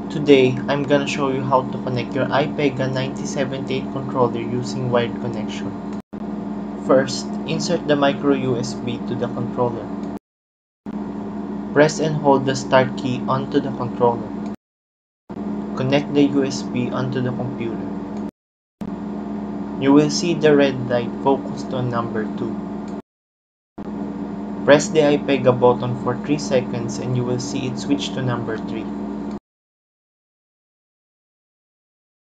Today, I'm gonna show you how to connect your Ipega 9078 controller using wired connection. First, insert the micro USB to the controller. Press and hold the start key onto the controller. Connect the USB onto the computer. You will see the red light focused on number 2. Press the Ipega button for 3 seconds and you will see it switch to number 3.